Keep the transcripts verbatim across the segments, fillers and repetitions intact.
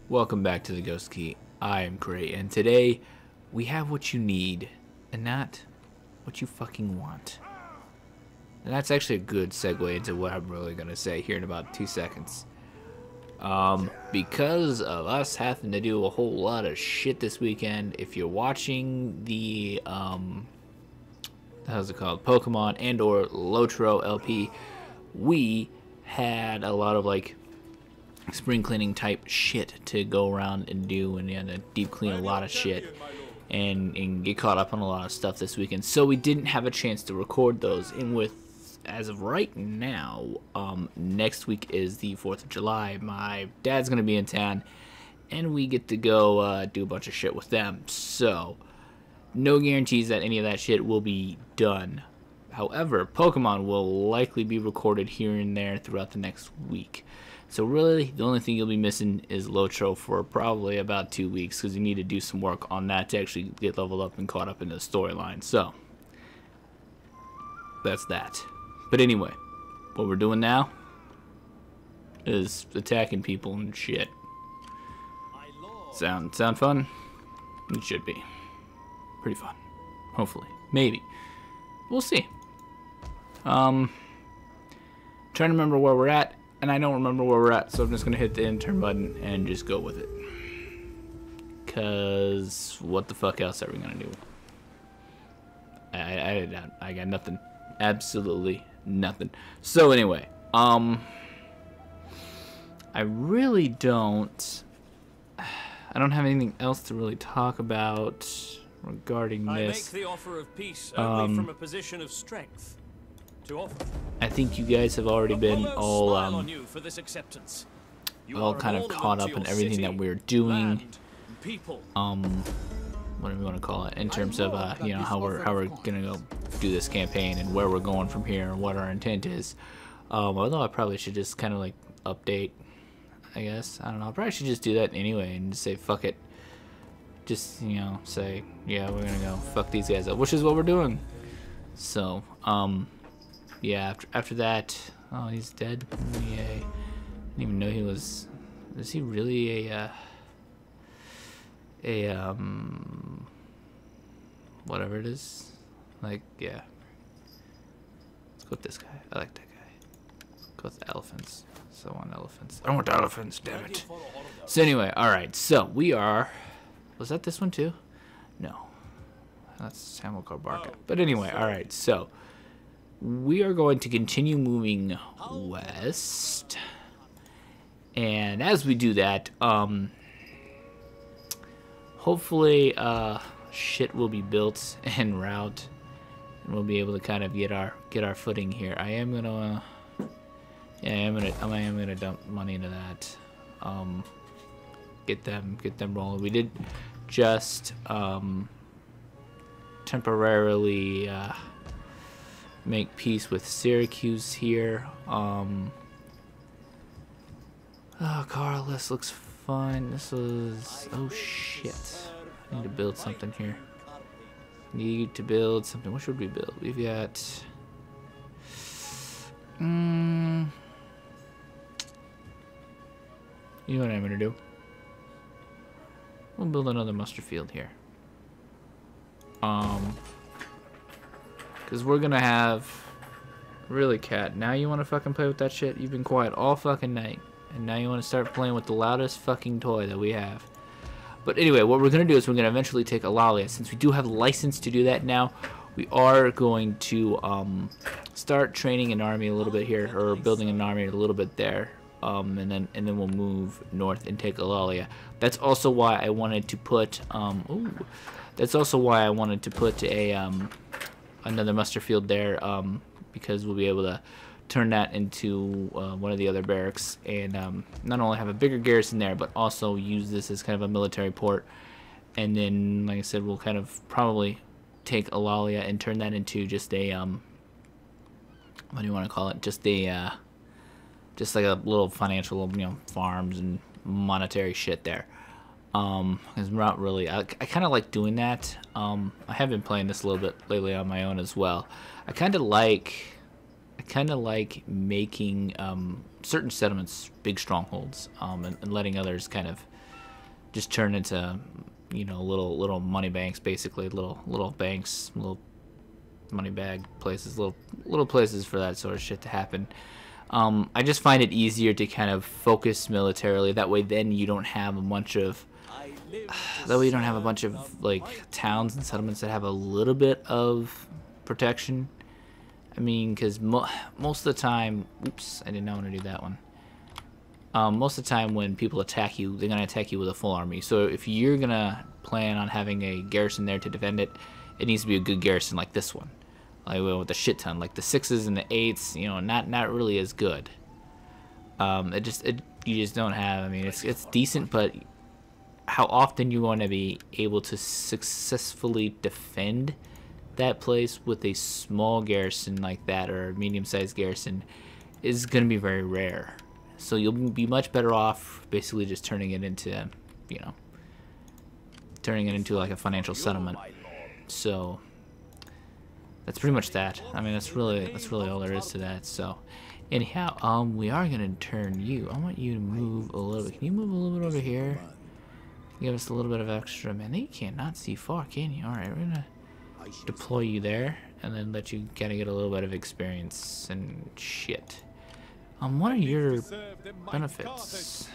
Welcome back to the Ghost Key. I am Gray, and today we have what you need and not what you fucking want. And that's actually a good segue into what I'm really going to say here in about two seconds. Um, because of us having to do a whole lot of shit this weekend, if you're watching the, um, how's it called, Pokemon and or Lotro L P, we had a lot of, like, spring cleaning type shit to go around and do, and had to deep clean a lot of shit and, and get caught up on a lot of stuff this weekend, so we didn't have a chance to record those. And with as of right now, um, next week is the fourth of July. My dad's gonna be in town and we get to go uh, do a bunch of shit with them, so no guarantees that any of that shit will be done. However, Pokemon will likely be recorded here and there throughout the next week. So really, the only thing you'll be missing is Lotro for probably about two weeks because you need to do some work on that to actually get leveled up and caught up in the storyline. So, that's that. But anyway, what we're doing now is attacking people and shit. Sound, sound fun? It should be. Pretty fun. Hopefully. Maybe. We'll see. Um, trying to remember where we're at. And I don't remember where we're at, so I'm just going to hit the intern button and just go with it. Because what the fuck else are we going to do? I, I, I got nothing. Absolutely nothing. So anyway, um, I really don't, I don't have anything else to really talk about regarding this. I make the offer of peace only um, from a position of strength. To offer. I think you guys have already been all um, all kind of caught up in everything that we're doing. Um, what do we want to call it? In terms of uh, you know, how we're how we're gonna go do this campaign and where we're going from here and what our intent is. Um, although I probably should just kind of like update. I guess I don't know. I probably should just do that anyway and just say fuck it. Just, you know, say yeah, we're gonna go fuck these guys up, which is what we're doing. So um. Yeah, after, after that, oh, he's dead. Yay. I didn't even know he was, is he really a, uh, a, um, whatever it is? Like, yeah. Let's go with this guy. I like that guy. Let's go with the elephants. So I want elephants. I don't want elephants, damn it. So anyway, alright, so we are, was that this one too? No. That's Hamilcar Barca. But anyway, alright, so we are going to continue moving west, and as we do that, um, hopefully, uh, shit will be built en route, and we'll be able to kind of get our get our footing here. I am gonna, uh, yeah, I am gonna, I am gonna dump money into that, um, get them get them rolling. We did just um, temporarily. Uh, make peace with Syracuse here. Um, oh, Carl, this looks fun. This is, oh shit. I need to build something here. Need to build something. What should we build? We've got, mm, you know what I'm gonna do? We'll build another muster field here. Um, Because we're going to have... Really, Cat, now you want to fucking play with that shit? You've been quiet all fucking night. And now you want to start playing with the loudest fucking toy that we have. But anyway, what we're going to do is we're going to eventually take Eulalia. Since we do have license to do that now, we are going to um, start training an army a little bit here. Or building an army a little bit there. Um, and then and then we'll move north and take Eulalia. That's also why I wanted to put... Um, ooh, that's also why I wanted to put a... Um, another muster field there, um, because we'll be able to turn that into uh, one of the other barracks and um, not only have a bigger garrison there, but also use this as kind of a military port. And then, like I said, we'll kind of probably take Eulalia and turn that into just a, um, what do you want to call it? Just a, uh, just like a little financial, you know, farms and monetary shit there. Um, it's not really, I, I kind of like doing that. Um, I have been playing this a little bit lately on my own as well. I kind of like I kind of like making um, certain settlements big strongholds, um, and, and letting others kind of just turn into, you know, little little money banks, basically little little banks, little money bag places, little little places for that sort of shit to happen. Um, I just find it easier to kind of focus militarily. That way, then you don't have a bunch of that way you don't have a bunch of like towns and settlements that have a little bit of protection. I mean, because mo most of the time, oops, I did not want to do that one. Um, most of the time when people attack you, they're going to attack you with a full army. So if you're going to plan on having a garrison there to defend it, it needs to be a good garrison like this one. Like with a shit ton. Like the sixes and the eights, you know, not not really as good. Um, it just, it, you just don't have, I mean, it's, it's decent, but how often you want to be able to successfully defend that place with a small garrison like that, or a medium-sized garrison, is going to be very rare. So you'll be much better off basically just turning it into, you know, turning it into like a financial settlement. So that's pretty much that. I mean, that's really that's really all there is to that. So anyhow, um, we are gonna turn you. I want you to move a little bit. Can you move a little bit over here? Give us a little bit of extra. Man, they cannot see far, can you? All right, we're gonna deploy you there, and then let you kind of get a little bit of experience and shit. Um, what are your benefits?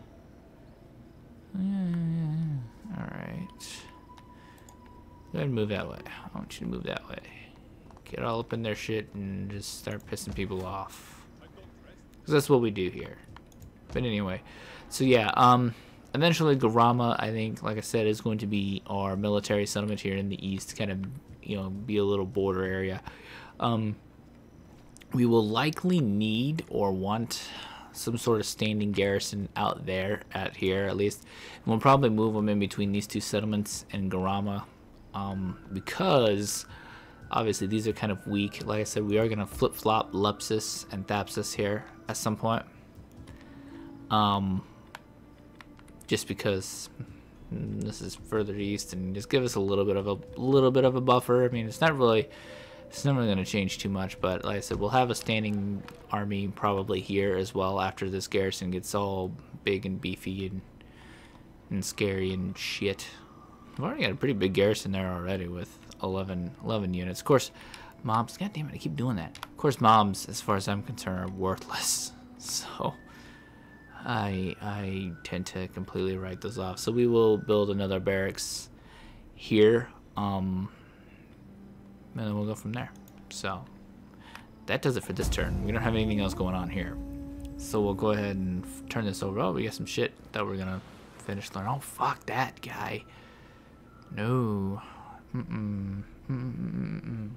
Uh, Alright. Go ahead and move that way. I want you to move that way. Get all up in their shit and just start pissing people off. Because that's what we do here. But anyway. So yeah, um, eventually Garama, I think, like I said, is going to be our military settlement here in the east. Kind of, you know, be a little border area. Um... We will likely need or want some sort of standing garrison out there, at here at least. And we'll probably move them in between these two settlements and Garama, um, because obviously these are kind of weak. Like I said, we are going to flip-flop Lepsis and Thapsus here at some point. Um, just because this is further east, and just give us a little bit of a little bit of a buffer. I mean, it's not really... It's not really going to change too much, but like I said, we'll have a standing army probably here as well after this garrison gets all big and beefy and, and scary and shit. We've already got a pretty big garrison there already with eleven, eleven units. Of course, mobs, god damn it, I keep doing that. Of course, mobs, as far as I'm concerned, are worthless. So, I, I tend to completely write those off. So we will build another barracks here. Um... And then we'll go from there. So that does it for this turn. We don't have anything else going on here. So we'll go ahead and f turn this over. Oh, we got some shit that we're gonna finish learning. Oh, fuck that guy. No. Mm-mm. Mm-mm.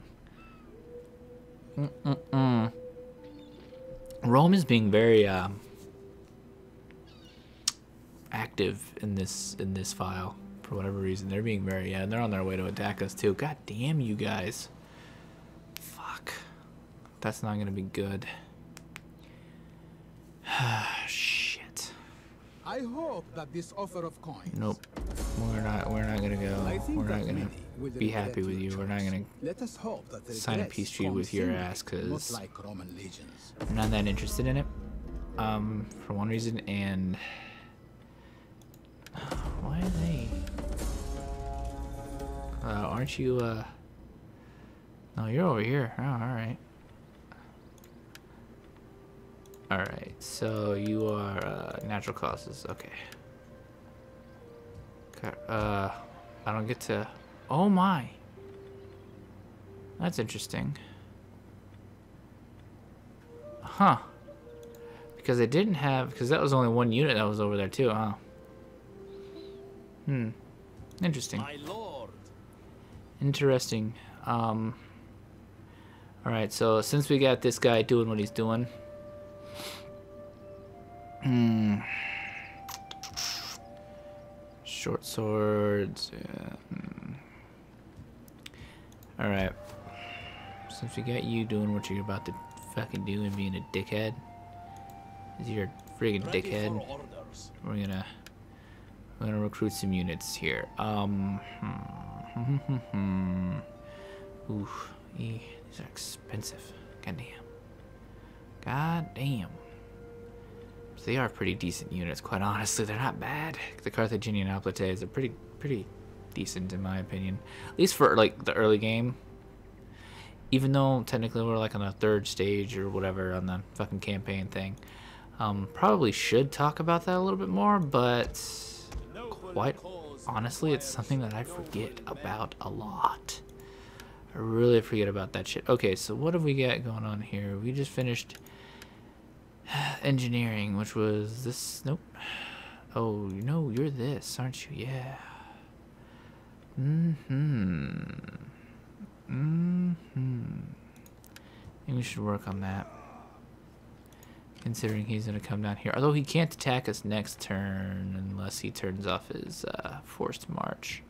Mm-mm. Rome is being very um, active in this in this file. For whatever reason, they're being very, yeah, and they're on their way to attack us too. God damn you guys. Fuck. That's not gonna be good. Shit. I hope that this offer of coins. Nope. We're not we're not gonna go. We're not gonna be happy with you. We're not gonna Let us hope that the sign a peace treaty with your ass, cause like Roman legions. I'm not that interested in it. Um, for one reason, and why are they? Uh, aren't you, uh... No, you're over here. Oh, alright. Alright, so you are, uh, natural causes. Okay. Okay, uh, I don't get to... Oh my! That's interesting. Huh. Because I didn't have... Because that was only one unit that was over there too, huh? Hmm. Interesting. My lord. Interesting. Um, Alright, so since we got this guy doing what he's doing. Hmm. Short swords. Yeah. Hmm. Alright. Since we got you doing what you're about to fucking do and being a dickhead. Is you're a friggin' dickhead. We're gonna we're gonna recruit some units here. Um hmm. Oof, these are expensive. Goddamn. God damn. They are pretty decent units, quite honestly. They're not bad. The Carthaginian Hoplites are pretty pretty decent in my opinion. At least for like the early game. Even though technically we're like on the third stage or whatever on the fucking campaign thing. Um, probably should talk about that a little bit more, but quite honestly, it's something that I forget about a lot. I really forget about that shit. Okay, so what have we got going on here? We just finished engineering, which was this. Nope. Oh, no, you're this, aren't you? Yeah. Mm-hmm. Mm-hmm. I think we should work on that. Considering he's going to come down here. Although he can't attack us next turn unless he turns off his uh, forced march.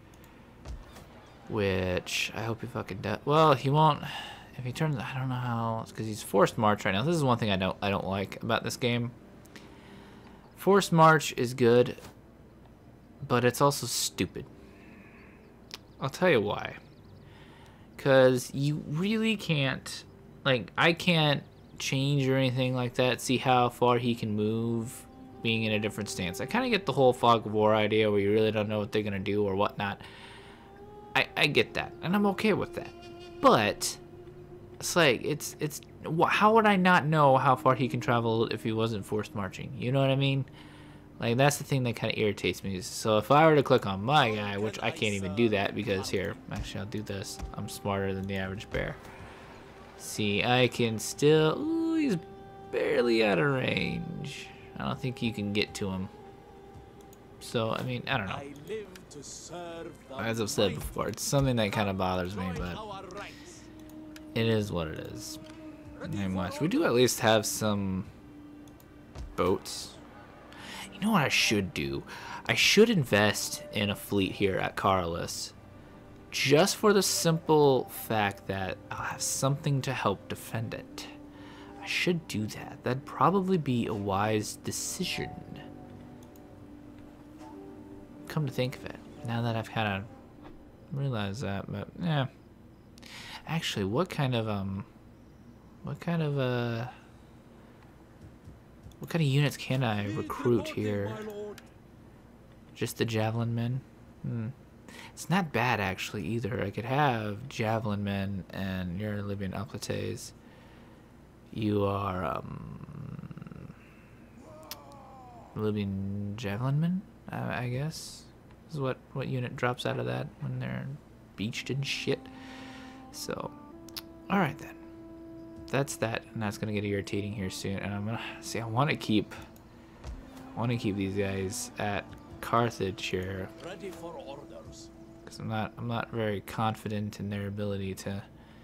Which I hope he fucking does. Well, he won't. If he turns, I don't know how. It's because he's forced march right now. This is one thing I don't I don't like about this game. Forced march is good, but it's also stupid. I'll tell you why. Because you really can't, like, I can't change or anything like that, see how far he can move being in a different stance. I kind of get the whole fog of war idea where you really don't know what they're going to do or whatnot. I, I get that, and I'm okay with that. But it's like, it's, it's, how would I not know how far he can travel if he wasn't forced marching? You know what I mean? Like, that's the thing that kind of irritates me. So if I were to click on my guy, which I can't even do that because here, actually I'll do this. I'm smarter than the average bear. See, I can still, ooh, he's barely out of range. I don't think you can get to him. So, I mean, I don't know. As I've said before, it's something that kind of bothers me, but it is what it is. Not much. We do at least have some boats. You know what I should do? I should invest in a fleet here at Carolus. Just for the simple fact that I'll have something to help defend it. I should do that. That'd probably be a wise decision. Come to think of it. Now that I've kind of realized that, but yeah. Actually, what kind of, um... What kind of, uh... What kind of units can I recruit here? Just the javelin men? Hmm. It's not bad actually either. I could have javelin men and you're Libyan hoplites. You are um Libyan javelin men, uh, I guess. This is what what unit drops out of that when they're beached and shit. So, all right then. That's that, and that's gonna get irritating here soon. And I'm gonna see. I want to keep. I want to keep these guys at Carthage here. Ready for orders. Because I'm not. I'm not very confident in their ability to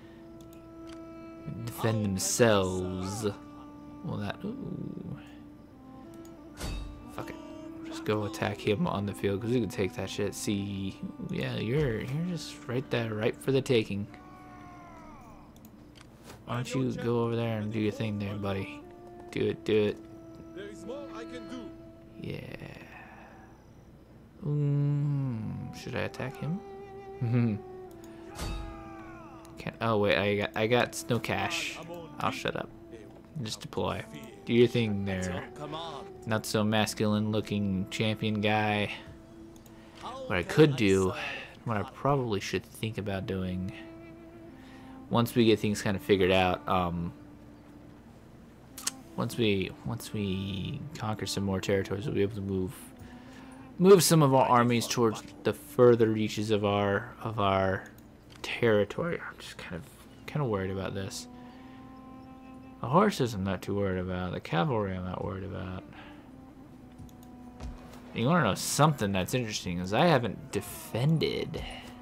defend themselves. Well, that. Ooh. Fuck it. Just go attack him on the field because we can take that shit. See, yeah, you're you're just right there, right for the taking. Why don't you go over there and do your thing there, buddy? Do it, do it. There is more I can do. Yeah. Mm, should I attack him? Hmm. Can't. Oh wait, I got I got no cash. I'll shut up. Just deploy. Do your thing there. Not so masculine looking champion guy. What I could do, what I probably should think about doing. Once we get things kind of figured out, um, once we once we conquer some more territories, we'll be able to move move some of our armies towards the further reaches of our of our territory. I'm just kind of kind of worried about this. The horses I'm not too worried about. The cavalry I'm not worried about. You want to know something that's interesting is I haven't defended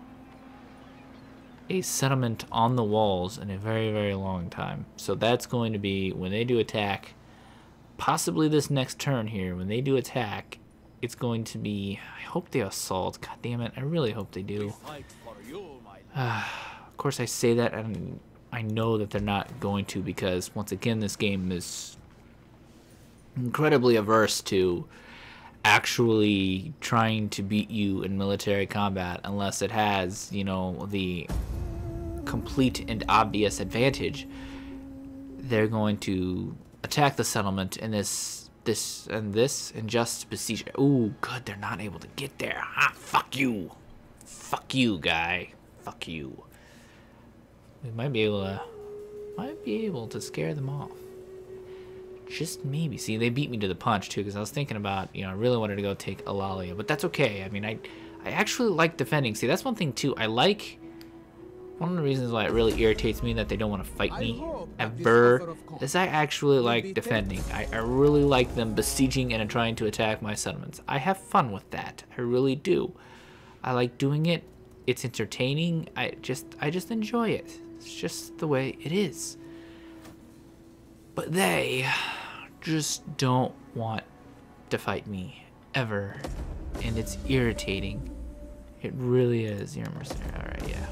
a settlement on the walls in a very, very long time. So that's going to be, when they do attack, possibly this next turn here, when they do attack, it's going to be, I hope they assault. God damn it, I really hope they do. Uh, of course I say that and I know that they're not going to because, once again, this game is incredibly averse to actually trying to beat you in military combat unless it has, you know, the complete and obvious advantage. They're going to attack the settlement and this, this, and this, and just besiege it. Ooh, good, they're not able to get there. Ah, fuck you. Fuck you, guy. Fuck you. We might be able to, might be able to scare them off. Just maybe. See, they beat me to the punch, too, because I was thinking about, you know, I really wanted to go take Alalia, but that's okay. I mean, I, I actually like defending. See, that's one thing, too. I like... One of the reasons why it really irritates me that they don't want to fight me ever is I actually like defending. I, I really like them besieging and trying to attack my settlements. I have fun with that. I really do. I like doing it. It's entertaining. I just I just enjoy it. It's just the way it is. But they just don't want to fight me ever. And it's irritating. It really is. You're a mercenary. Alright, yeah.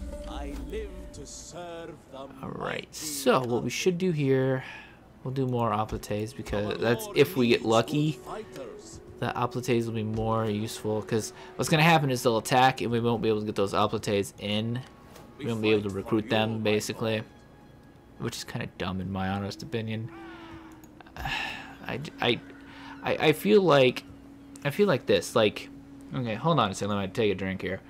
Alright, so what we should do here, we'll do more oplites because that's if we get lucky. The oplites will be more useful because what's going to happen is they'll attack and we won't be able to get those oplites in. We won't be able to recruit them basically, which is kind of dumb in my honest opinion. I, I, I, I feel like, I feel like this, like, okay, hold on a second, let me take a drink here.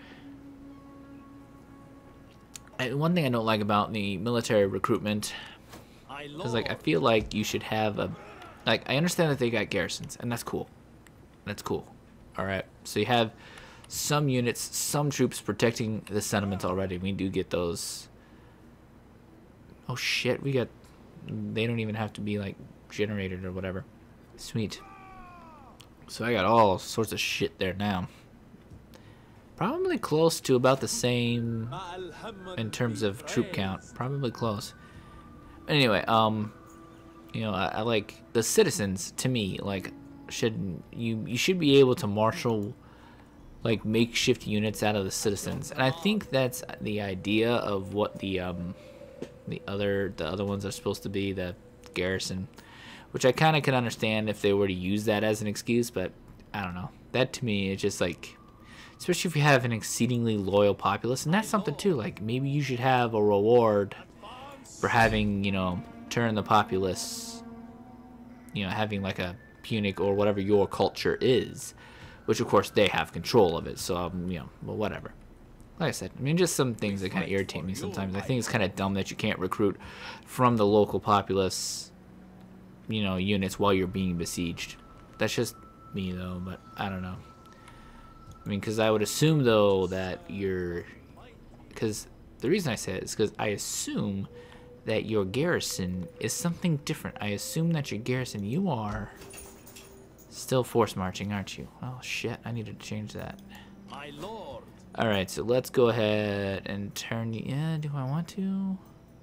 One thing I don't like about the military recruitment is, like, I feel like you should have a, like, I understand that they got garrisons, and that's cool. That's cool. Alright, so you have some units, some troops protecting the settlements already. We do get those. Oh shit, we got, they don't even have to be, like, generated or whatever. Sweet. So I got all sorts of shit there now. Probably close to about the same in terms of troop count. Probably close. Anyway, um, you know, I, I like the citizens. To me, like, should you you should be able to marshal like makeshift units out of the citizens, and I think that's the idea of what the um the other the other ones are supposed to be, the garrison, which I kind of can understand if they were to use that as an excuse, but I don't know. That to me is just like. Especially if you have an exceedingly loyal populace. And that's something too. Like, maybe you should have a reward for having, you know, turn the populace, you know, having like a Punic or whatever your culture is. Which, of course, they have control of it. So, um, you know, well, whatever. Like I said, I mean, just some things that kind of irritate me sometimes. I think it's kind of dumb that you can't recruit from the local populace, you know, units while you're being besieged. That's just me, though, but I don't know. I mean, because I would assume, though, that you're... Because the reason I say it is because I assume that your garrison is something different. I assume that your garrison, you are still force marching, aren't you? Oh, shit. I need to change that. My lord. Alright, so let's go ahead and turn... Yeah, do I want to?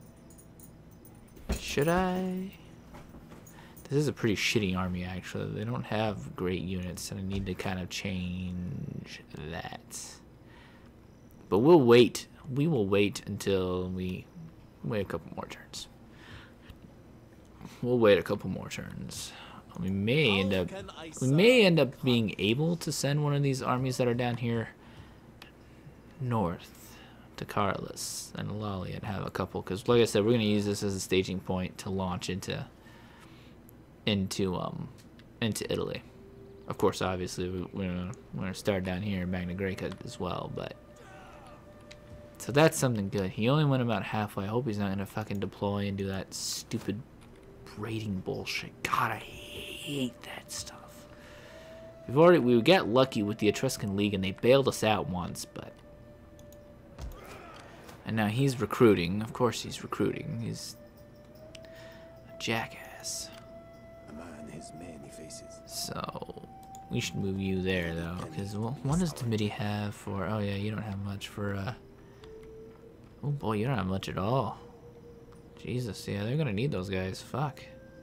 Should I? This is a pretty shitty army, actually. They don't have great units, and I need to kind of change that. But we'll wait. We will wait until we wait a couple more turns. We'll wait a couple more turns. We may end up. We may end up being able to send one of these armies that are down here north to Carlos and Alalia and have a couple. Because, like I said, we're going to use this as a staging point to launch into. into um into Italy. Of course, obviously we, we're gonna, we're gonna start down here in Magna Grecia as well, but so that's something good. He only went about halfway. I hope he's not gonna fucking deploy and do that stupid raiding bullshit. God, I hate that stuff. We've already we got lucky with the Etruscan League and they bailed us out once, but and now he's recruiting. Of course he's recruiting. He's a jackass. So we should move you there, though, because well, what does Dimity have for? Oh yeah, you don't have much for. Uh... Oh boy, you don't have much at all. Jesus, yeah, they're gonna need those guys. Fuck.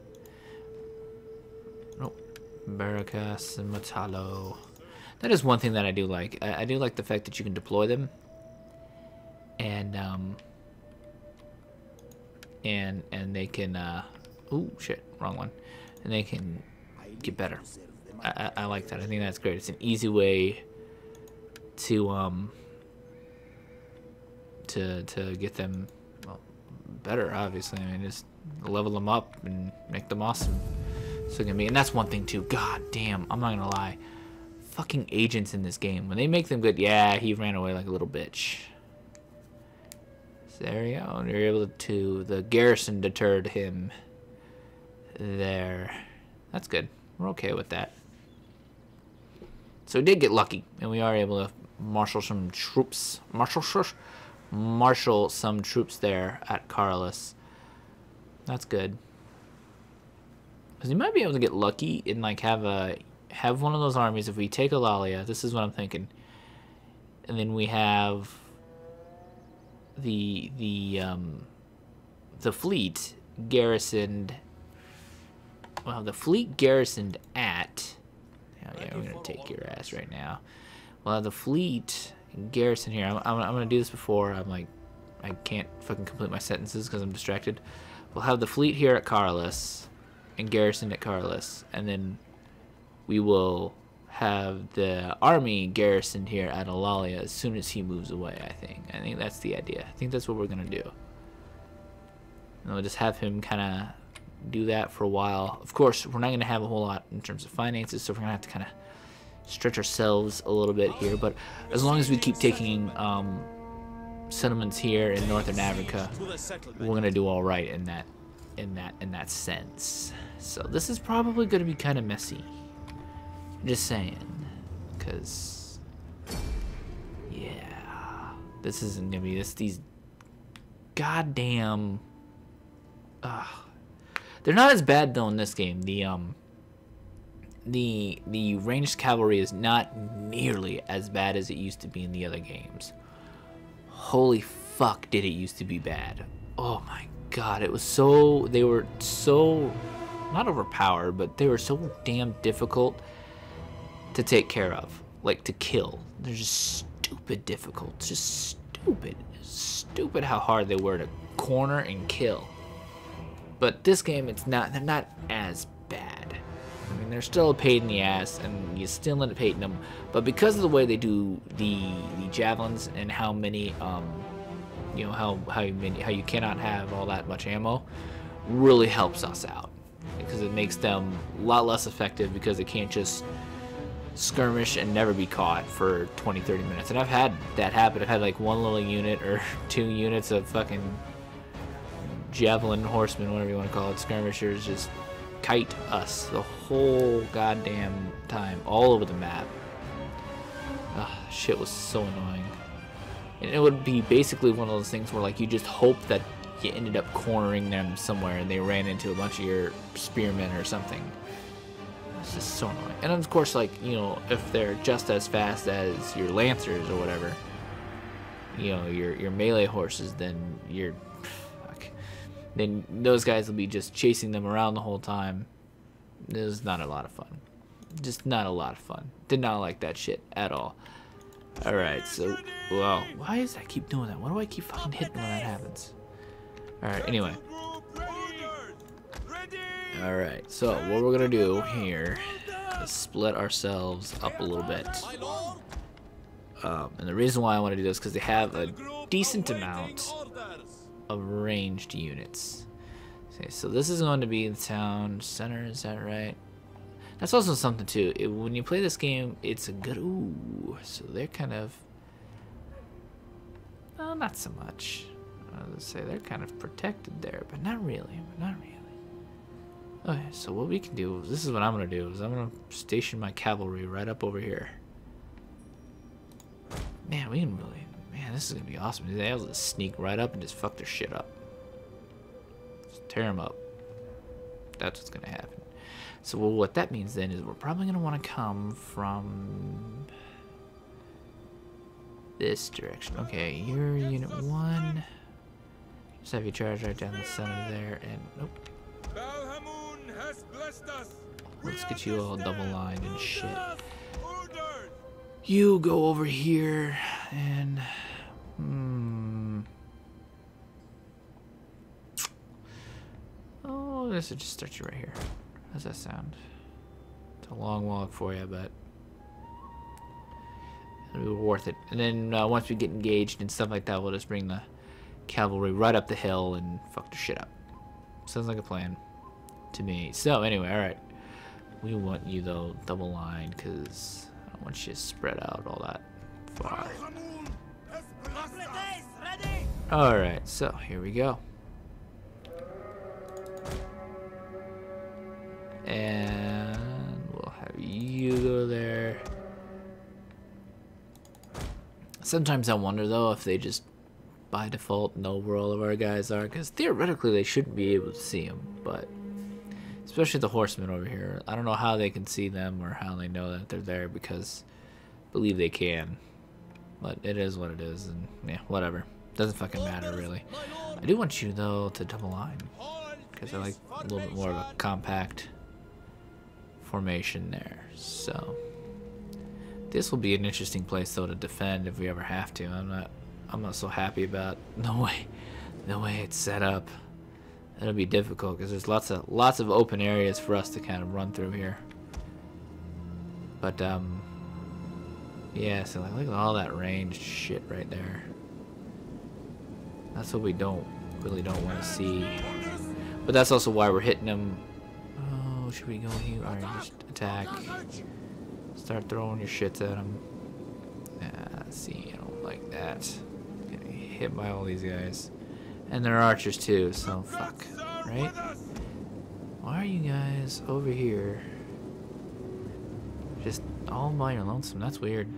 Nope. Baracas and Matalo. That is one thing that I do like. I, I do like the fact that you can deploy them, and um, and and they can. Uh... Oh shit, wrong one. And they can get better. I, I, I like that. I think that's great. It's an easy way to um to to get them well better. Obviously, I mean, just level them up and make them awesome. So gonna be, and that's one thing too. God damn, I'm not gonna lie. Fucking agents in this game, when they make them good, yeah, he ran away like a little bitch. So there you go. And you're able to, the garrison deterred him. There, that's good. We're okay with that. So we did get lucky, and we are able to marshal some troops. Marshal, marshal some troops there at Carolus. That's good. Because you might be able to get lucky and like have a have one of those armies. If we take Eulalia, this is what I'm thinking, and then we have the the um, the fleet garrisoned. Well, the fleet garrisoned at. Oh yeah, we're gonna take your ass right now. We'll have the fleet garrison here. I'm, I'm, I'm gonna do this before I'm like I can't fucking complete my sentences because I'm distracted. We'll have the fleet here at Carolus and garrisoned at Carolus, and then we will have the army garrisoned here at Eulalia as soon as he moves away. I think. I think that's the idea. I think that's what we're gonna do. And we'll just have him kind of do that for a while. Of course, we're not going to have a whole lot in terms of finances, so we're going to have to kind of stretch ourselves a little bit here. But as long as we keep taking um, settlements here in Northern Africa, we're going to do all right in that, in that, in that sense. So this is probably going to be kind of messy. Just saying, because yeah, this isn't going to be this these goddamn. Uh, They're not as bad though in this game. The um the the ranged cavalry is not nearly as bad as it used to be in the other games. Holy fuck, did it used to be bad. Oh my god, it was so they were so not overpowered, but they were so damn difficult to take care of, like to kill. They're just stupid difficult. Just stupid. Stupid how hard they were to corner and kill. But this game, it's not, they're not as bad. I mean, they're still a pain in the ass, and you still end up hating them. But because of the way they do the the javelins and how many, um, you know, how how you many, how you cannot have all that much ammo, really helps us out because it makes them a lot less effective because they can't just skirmish and never be caught for twenty, thirty minutes. And I've had that happen. I've had like one little unit or two units of fucking javelin horsemen, whatever you want to call it, skirmishers, just kite us the whole goddamn time, all over the map. Ugh, shit was so annoying. And it would be basically one of those things where like you just hope that you ended up cornering them somewhere and they ran into a bunch of your spearmen or something. It's just so annoying. And of course, like, you know, if they're just as fast as your lancers or whatever, you know, your your melee horses, then you're then those guys will be just chasing them around the whole time. It was not a lot of fun. Just not a lot of fun. Did not like that shit at all. Alright, so, well, why does I keep doing that? Why do I keep fucking hitting when that happens? Alright, anyway. Alright, so what we're gonna do here is split ourselves up a little bit. Um, and the reason why I want to do this is because they have a decent amount of ranged units. Okay, so this is going to be the town center, is that right? That's also something too. It, when you play this game, it's a good. Ooh, so they're kind of. No, not so much. I was gonna say they're kind of protected there, but not really. But not really. Okay, so what we can do. This is what I'm gonna do. Is I'm gonna station my cavalry right up over here. Man, we can really. Man, this is gonna be awesome. They're able to sneak right up and just fuck their shit up. Just tear them up. That's what's gonna happen. So well, what that means then is we're probably gonna want to come from this direction. Okay, you're unit one. Just have you charge right down the center there, and nope. Let's get you all double lined and shit. You go over here and hmm. Oh, this will just start you right here. How's that sound? It's a long walk for you, but it'll be worth it. And then uh, once we get engaged and stuff like that, we'll just bring the cavalry right up the hill and fuck their shit up. Sounds like a plan to me. So anyway, all right. We want you though double line because I don't want you to spread out all that far. All right, so here we go. And we'll have you go there. Sometimes I wonder though if they just by default know where all of our guys are, because theoretically they shouldn't be able to see them, but especially the horsemen over here. I don't know how they can see them or how they know that they're there, because I believe they can. But it is what it is, and yeah, whatever. Doesn't fucking matter, really. I do want you, though, to double line, because I like a little bit more of a compact formation there. So this will be an interesting place, though, to defend if we ever have to. I'm not, I'm not so happy about the way, the way it's set up. It'll be difficult because there's lots of lots of open areas for us to kind of run through here. But um, yeah. So like, look at all that ranged shit right there. That's what we don't really don't want to see. But that's also why we're hitting them. Oh, should we go here? All right, just attack. Start throwing your shits at them. Ah, see, I don't like that. Getting hit by all these guys. And they're archers too, so fuck, right? Why are you guys over here? Just all by your lonesome, that's weird.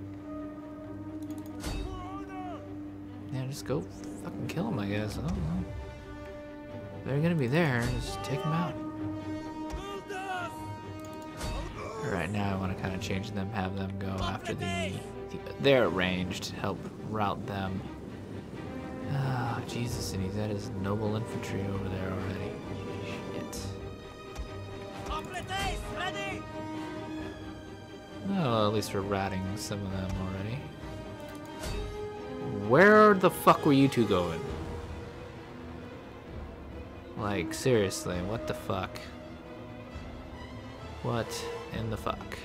Yeah, just go fucking kill them, I guess, I don't know. They're gonna be there, just take them out. Alright, now I want to kind of change them, have them go after the, the they're ranged, help route them. Ah, oh, Jesus, and he's at his noble infantry over there already. Shit. Oh, at least we're ratting some of them already. Where the fuck were you two going? Like, seriously, what the fuck? What in the fuck?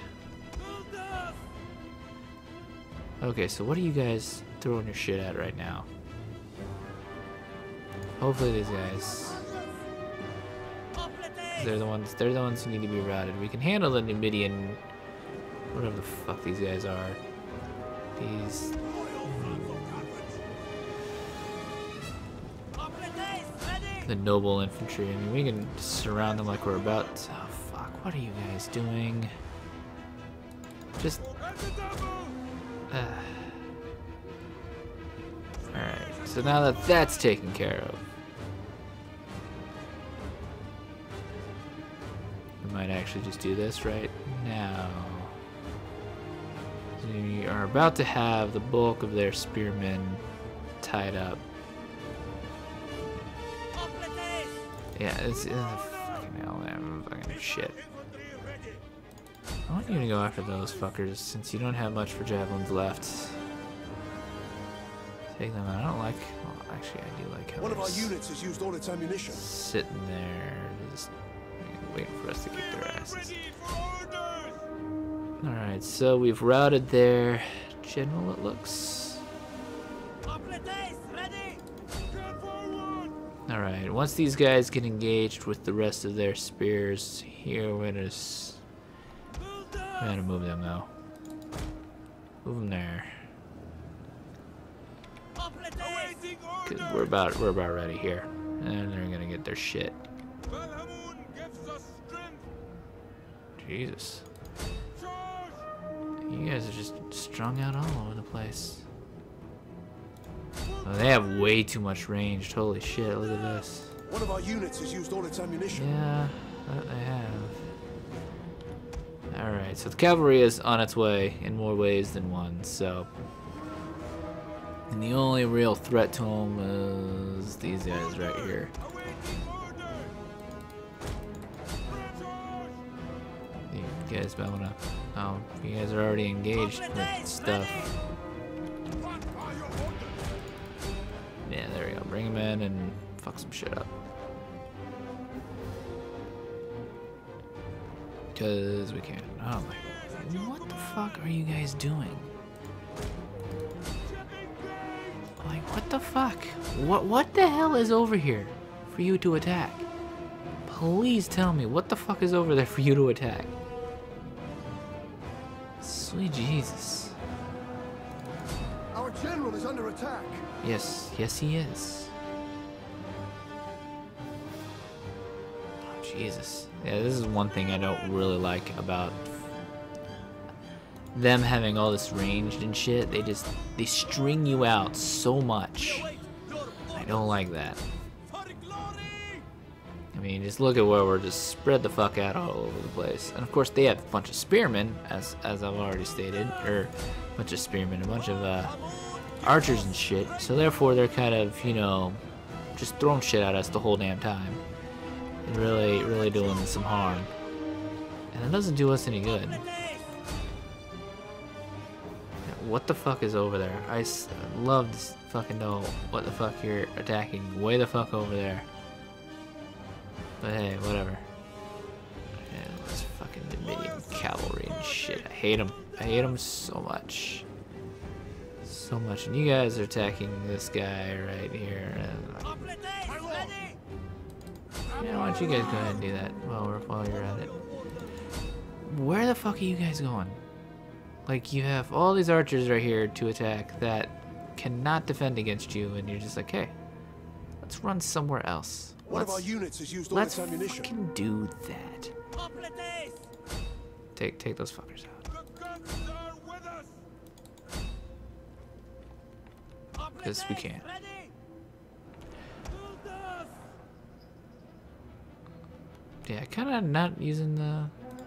Okay, so what are you guys throwing your shit at right now? Hopefully these guys, they're the ones, they're the ones who need to be routed. We can handle the Numidian, whatever the fuck these guys are. These, the noble infantry. I mean, we can surround them like we're about to, oh fuck, what are you guys doing? Just, uh. Alright, so now that that's taken care of, we might actually just do this right now. We are about to have the bulk of their spearmen tied up. Yeah, it's, it's a fucking hell, man, fucking shit. I want you to go after those fuckers since you don't have much for javelins left. Take them out. I don't like. Well, actually, I do like how one of our units has used all its ammunition. Sitting there, just waiting for us to kick their asses. All right, so we've routed their general. It looks. All right. Once these guys get engaged with the rest of their spears, here we're gonna. We're gonna move them though. Move them there. Cause we're about we're about ready here, and they're gonna get their shit. Jesus, you guys are just strung out all over the place. Oh, they have way too much range. Holy shit! Look at this. One of our units has used all its ammunition. Yeah, that they have. All right, so the cavalry is on its way in more ways than one. So. And the only real threat to them is these guys right here. You guys might wanna. Oh, you guys are already engaged with stuff. Yeah, there we go. Bring them in and fuck some shit up. Because we can. Oh my god. What the fuck are you guys doing? Like, what the fuck? What what the hell is over here for you to attack? please tell me what the fuck is over there for you to attack. Sweet Jesus. Our general is under attack. Yes, yes he is. Oh, Jesus. Yeah, this is one thing I don't really like about them having all this ranged and shit. They just, they string you out so much. I don't like that. I mean, just look at where we're just spread the fuck out all over the place. And of course, they have a bunch of spearmen, as as I've already stated, or a bunch of spearmen, a bunch of uh, archers and shit. So therefore, they're kind of, you know, just throwing shit at us the whole damn time, and really, really doing some harm. And it doesn't do us any good. What the fuck is over there? I s love to fucking know what the fuck you're attacking. Way the fuck over there. But hey, whatever. Yeah, this fucking Dominion cavalry and shit. I hate them. I hate them so much. So much. And you guys are attacking this guy right here. Yeah, why don't you guys go ahead and do that while, we're, while you're at it. Where the fuck are you guys going? Like, you have all these archers right here to attack that cannot defend against you, and you're just like, hey, let's run somewhere else. One Let's, of our units has used all let's its ammunition. fucking do that. Take take those fuckers out. Because we can. Yeah, kind of not using the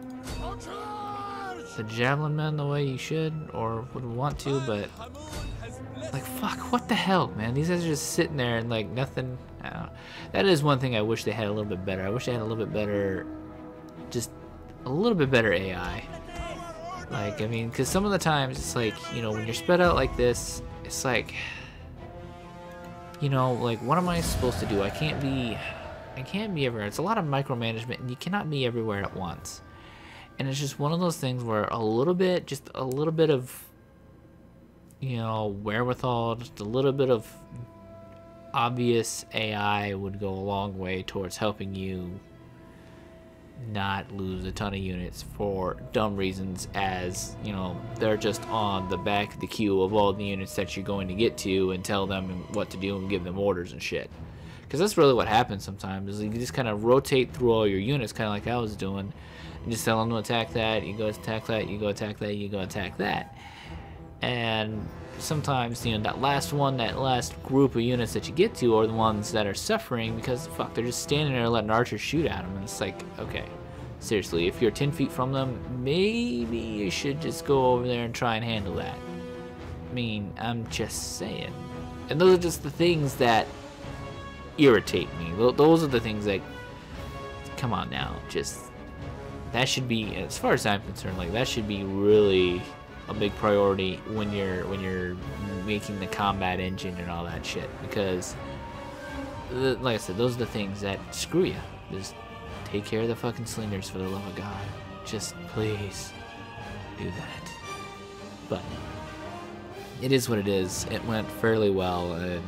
the javelin men the way you should or would want to, but like, fuck, what the hell, man? These guys are just sitting there and like nothing. I don't know. That is one thing I wish they had a little bit better. I wish they had a little bit better, just a little bit better A I. Like, I mean, because some of the times it's like, you know, when you're spread out like this, it's like, you know, like, what am I supposed to do? I can't be, I can't be everywhere. It's a lot of micromanagement, and you cannot be everywhere at once. And it's just one of those things where a little bit, just a little bit of, you know, wherewithal, just a little bit of obvious A I would go a long way towards helping you not lose a ton of units for dumb reasons, as, you know, they're just on the back of the queue of all the units that you're going to get to and tell them what to do and give them orders and shit. Because that's really what happens sometimes, is you just kind of rotate through all your units, kind of like I was doing, and just tell them to attack that, you go attack that, you go attack that, you go attack that. And sometimes, you know, that last one, that last group of units that you get to are the ones that are suffering because, fuck, they're just standing there letting archers shoot at them. And it's like, okay, seriously, if you're ten feet from them, maybe you should just go over there and try and handle that. I mean, I'm just saying. And those are just the things that irritate me. Those are the things that, come on now, just, that should be, as far as I'm concerned, like, that should be really a big priority when you're when you're making the combat engine and all that shit, because like I said, those are the things that screw you. Just take care of the fucking slingers, for the love of God. Just please do that. But it is what it is. It went fairly well, and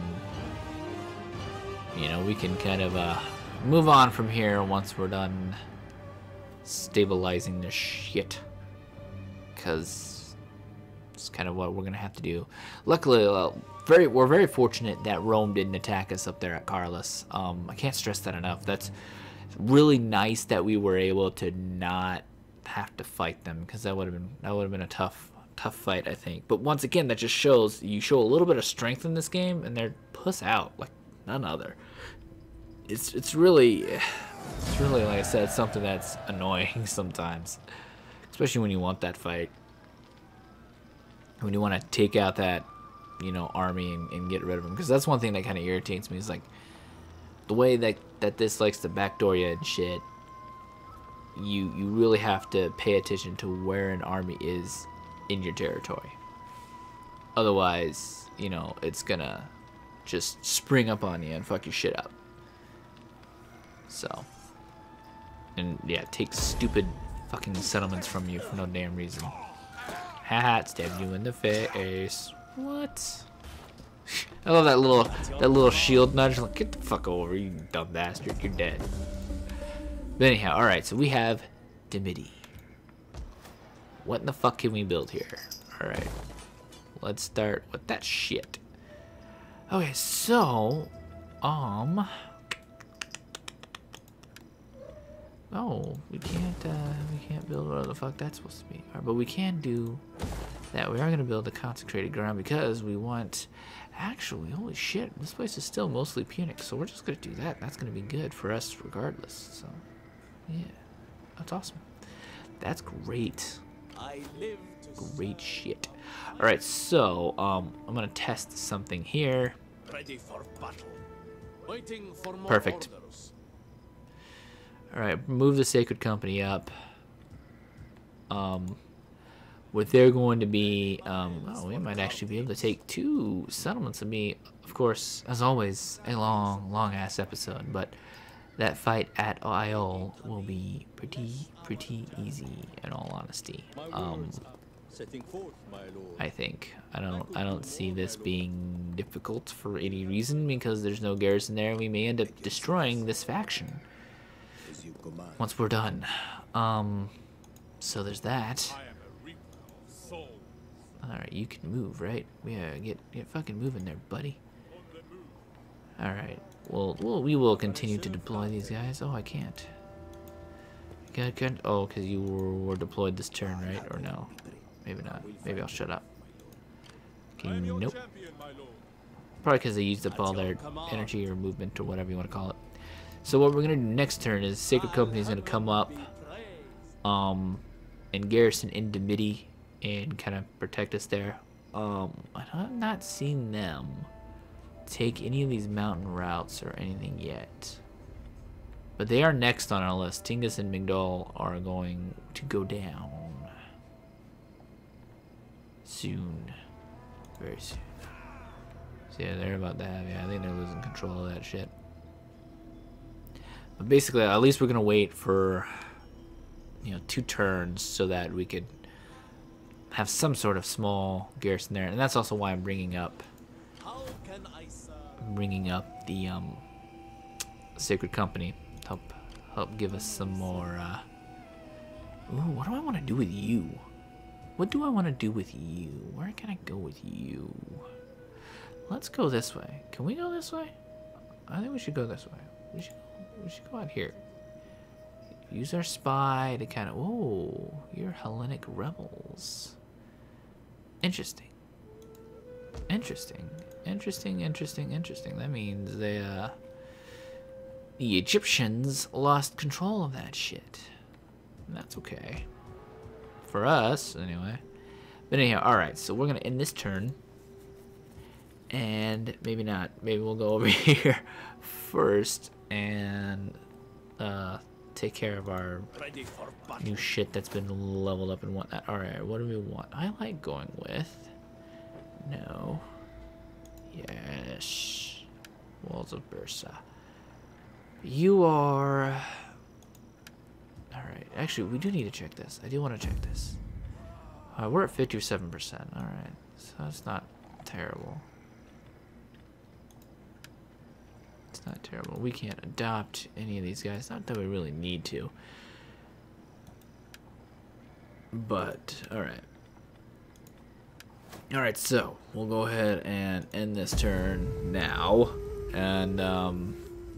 you know, we can kind of uh, move on from here once we're done stabilizing this shit, because it's kind of what we're gonna have to do. Luckily, uh, very we're very fortunate that Rome didn't attack us up there at Carlis. Um, I can't stress that enough. That's really nice that we were able to not have to fight them, because that would have been that would have been a tough tough fight, I think. But once again, that just shows you show a little bit of strength in this game, and they're puss out like none other. It's it's really it's really, like I said, something that's annoying sometimes, especially when you want that fight. When you want to take out that, you know, army and, and get rid of them. Because that's one thing that kind of irritates me, is like the way that, that this likes to backdoor you and shit. You, you really have to pay attention to where an army is in your territory. Otherwise, you know, it's gonna just spring up on you and fuck your shit up. So, and yeah, take stupid fucking settlements from you for no damn reason. Haha, stabbed you in the face. What? I love that little that little shield nudge. Like, get the fuck over, you dumb bastard. You're dead. But anyhow, alright, so we have Dimity. What in the fuck can we build here? Alright. Let's start with that shit. Okay, so um Oh, we can't uh we can't build whatever the fuck that's supposed to be. Alright, but we can do that. We are gonna build a consecrated ground because we want actually, holy shit, this place is still mostly Punic, so we're just gonna do that. That's gonna be good for us regardless. So yeah. That's awesome. That's great. I live to Great shit. Alright, so um I'm gonna test something here. ready for battle. Waiting for more Perfect. orders. Alright, move the Sacred Company up. Um what they're going to be um oh, we might actually be able to take two settlements and be, of course, as always, a long, long ass episode, but that fight at Iol will be pretty, pretty easy in all honesty. Um Setting forth, my lord. I think. I don't I don't see this being difficult for any reason because there's no garrison there and we may end up destroying this faction As you command. once we're done. Um so there's that. I am a reaper of souls. Alright, you can move, right? Yeah, get get fucking moving there, buddy. Alright. Well well we will continue to deploy these guys. Oh, I can't. Can, can, oh, because you were, were deployed this turn, right? Or no? Maybe not. Maybe I'll shut up. Okay, nope. Champion, my lord. Probably because they used up all their energy or movement or whatever you want to call it. So what we're gonna do next turn is Sacred Company is gonna come up, um, and garrison in Dimity and kind of protect us there. Um, I've not seen them take any of these mountain routes or anything yet, but they are next on our list. Tingus and Migdol are going to go down soon, very soon. So yeah, they're about to have, yeah, I think they're losing control of that shit. But basically, at least we're gonna wait for, you know, two turns so that we could have some sort of small garrison there, and that's also why I'm bringing up, How can I serve? bringing up the um, Sacred Company, help, help give us some more. Uh, ooh, what do I want to do with you? What do I want to do with you? Where can I go with you? Let's go this way. Can we go this way? I think we should go this way. We should, we should go out here. Use our spy to kind of... Whoa, you're Hellenic rebels. Interesting. Interesting. Interesting, interesting, interesting. That means they, uh... the Egyptians lost control of that shit. And that's okay. For us, anyway. But anyhow, alright, so we're gonna end this turn. And maybe not. Maybe we'll go over here first and uh, take care of our Ready for battle. new shit that's been leveled up and whatnot. Alright, what do we want? I like going with... No. Yes. Walls of Bursa. You are... Alright, actually, we do need to check this. I do want to check this. Uh, we're at fifty-seven percent. Alright, so that's not terrible. It's not terrible. We can't adopt any of these guys. Not that we really need to. But, alright. Alright, so, we'll go ahead and end this turn now. And, um...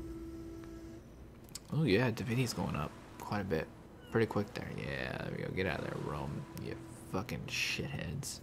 oh yeah, Divinity's going up quite a bit. Pretty quick there. Yeah, there we go. Get out of there, Rome. You fucking shitheads.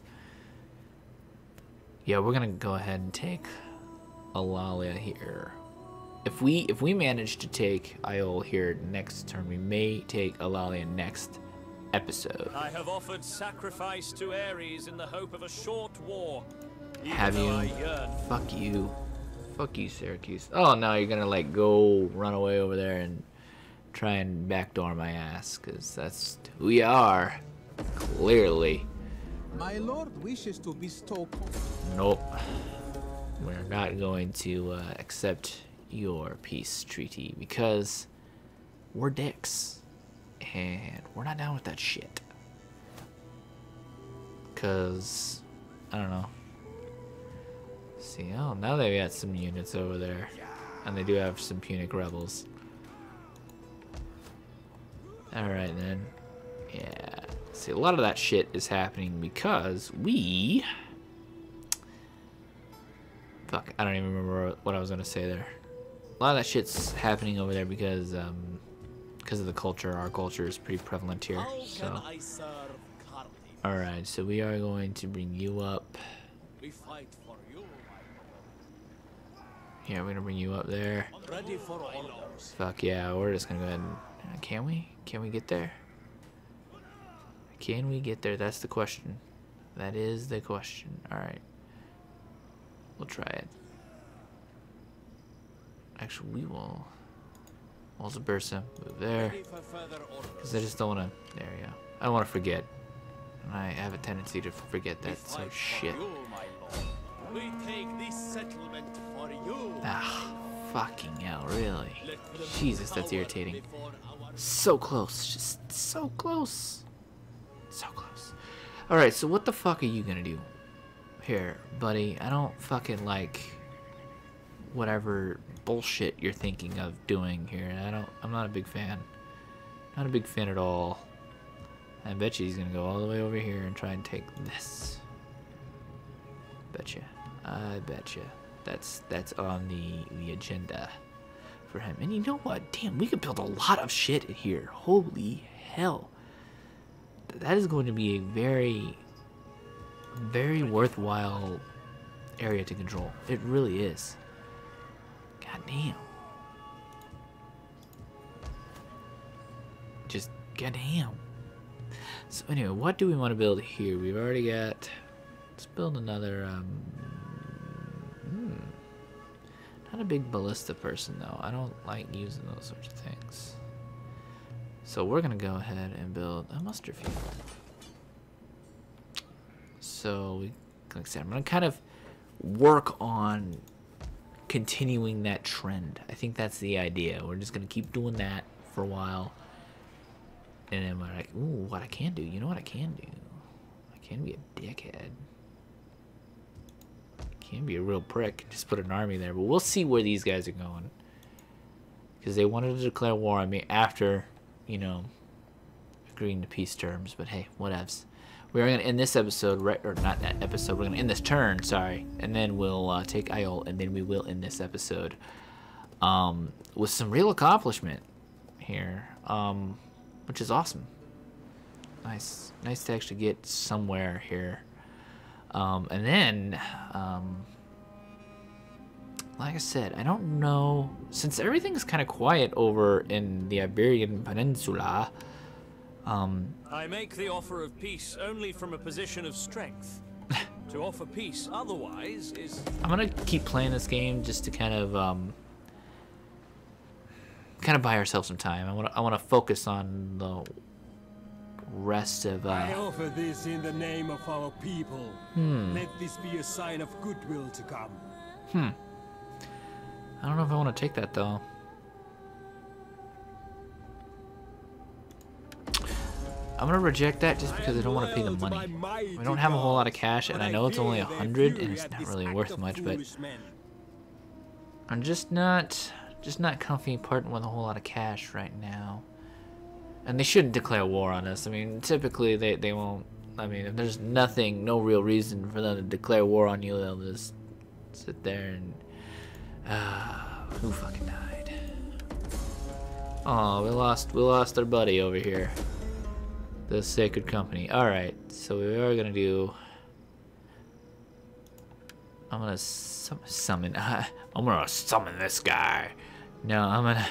Yeah, we're gonna go ahead and take Alalia here. If we if we manage to take Iol here next turn, we may take Alalia next episode. I have offered sacrifice to Ares in the hope of a short war. Even Have though you? I yearn. Fuck you. Fuck you, Syracuse. Oh, no, you're gonna, like, go run away over there and try and backdoor my ass, because that's who you are. Clearly. My lord wishes to bestow comfort. Nope. We're not going to uh, accept your peace treaty, because we're dicks. And we're not down with that shit. Because, I don't know. See, oh, now they've got some units over there. And they do have some Punic rebels. Alright then. Yeah. See, a lot of that shit is happening because we... Fuck, I don't even remember what I was gonna say there. A lot of that shit's happening over there because, um... because of the culture. Our culture is pretty prevalent here, so... Alright, so we are going to bring you up. We fight for you. Yeah, we're gonna bring you up there. Ready for orders. Fuck yeah, we're just gonna go ahead and... Can we? Can we get there? Can we get there? That's the question. That is the question. Alright. We'll try it. Actually, we will... Also Bursa, move there. Because I just don't want to... There we go. I don't want to forget. And I have a tendency to forget that, so shit. We take this settlement for you. Ah, fucking hell, really? Jesus, that's irritating. So close, just so close. So close. Alright, so what the fuck are you gonna do? Here, buddy, I don't fucking like whatever bullshit you're thinking of doing here. I don't, I'm not a big fan. Not a big fan at all. I bet you he's gonna go all the way over here and try and take this. Betcha. I betcha. That's that's on the the agenda for him. And you know what? Damn, we could build a lot of shit in here. Holy hell. That is going to be a very, very worthwhile area to control. It really is. God damn. Just goddamn. So anyway, what do we want to build here? We've already got... Let's build another... Um, hmm. Not a big ballista person, though. I don't like using those sorts of things. So we're going to go ahead and build a muster field. So, we, like I said, I'm going to kind of work on continuing that trend. I think that's the idea. We're just going to keep doing that for a while. And then we're like, ooh, what I can do. You know what I can do? I can be a dickhead. I can be a real prick. Just put an army there. But we'll see where these guys are going. Because they wanted to declare war on me after, you know, agreeing to peace terms. But hey, whatevs. We're going to end this episode, right? Or not that episode. We're going to end this turn, sorry. And then we'll uh, take Aiol. And then we will end this episode. Um, with some real accomplishment here. Um... Which is awesome. Nice. Nice to actually get somewhere here. Um, and then, um, like I said, I don't know. Since everything's kind of quiet over in the Iberian Peninsula. Um, I make the offer of peace only from a position of strength. To offer peace otherwise is... I'm going to keep playing this game just to kind of... Um, kind of buy ourselves some time. I want to I want to focus on the rest of uh I offer this in the name of our people. Hmm. Let this be a sign of goodwill to come. Hmm. I don't know if I want to take that though. I'm gonna reject that just because I don't want to pay the money. We don't have a whole lot of cash, and I know it's only a hundred, and it's not really worth much, but I'm just not. Just not comfy parting with a whole lot of cash right now. And they shouldn't declare war on us. I mean, typically they, they won't. I mean, if there's nothing, no real reason for them to declare war on you, they'll just sit there and... Uh, who fucking died? Oh, we lost, we lost our buddy over here. The Sacred Company. Alright, so we are gonna do... I'm gonna sum summon... I'm gonna summon this guy. No, I'm gonna...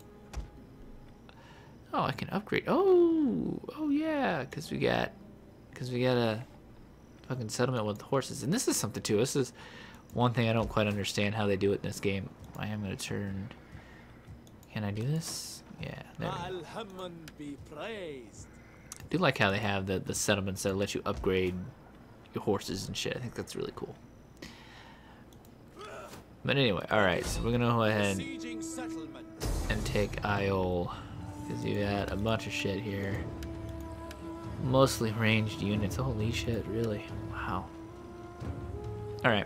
Oh, I can upgrade. Oh, oh yeah, because we got... Because we got a fucking settlement with horses. And this is something too. This is one thing I don't quite understand how they do it in this game. I am gonna turn... Can I do this? Yeah, there we go. Be praised. I do like how they have the, the settlements that let you upgrade your horses and shit. I think that's really cool. But anyway, alright, so we're gonna go ahead and take Aiol, because you got a bunch of shit here. Mostly ranged units. Holy shit, really? Wow. Alright.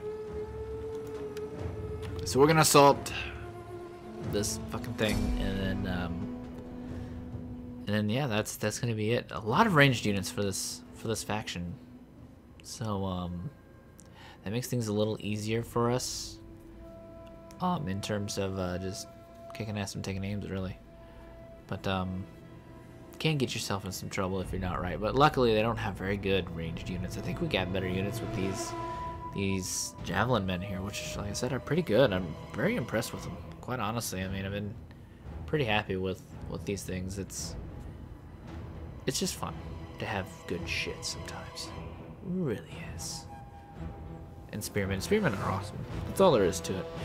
So we're gonna assault this fucking thing, and then, um, And then yeah, that's that's gonna be it. A lot of ranged units for this for this faction. So um, that makes things a little easier for us. Um, in terms of uh, just kicking ass and taking names, really. But um, can get yourself in some trouble if you're not right. But luckily, they don't have very good ranged units. I think we got better units with these these javelin men here, which, like I said, are pretty good. I'm very impressed with them. Quite honestly, I mean, I've been pretty happy with with these things. It's it's just fun to have good shit sometimes. It really is. And spearmen, spearmen are awesome. That's all there is to it.